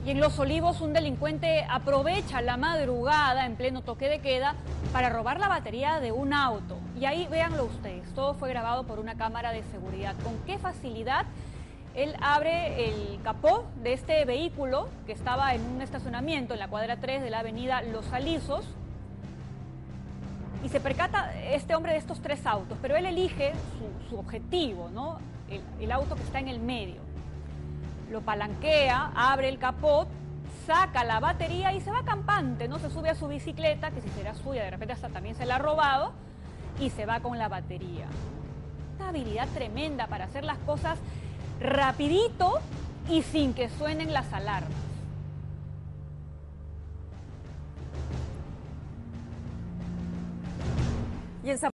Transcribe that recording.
Y en Los Olivos un delincuente aprovecha la madrugada en pleno toque de queda para robar la batería de un auto. Y ahí véanlo ustedes, todo fue grabado por una cámara de seguridad. Con qué facilidad él abre el capó de este vehículo que estaba en un estacionamiento en la cuadra 3 de la avenida Los Alisos. Y se percata este hombre de estos tres autos, pero él elige su objetivo, ¿no? El auto que está en el medio. Lo palanquea, abre el capot, saca la batería y se va campante, ¿no? Se sube a su bicicleta, que si será suya, de repente hasta también se la ha robado, y se va con la batería. Una habilidad tremenda para hacer las cosas rapidito y sin que suenen las alarmas. Y en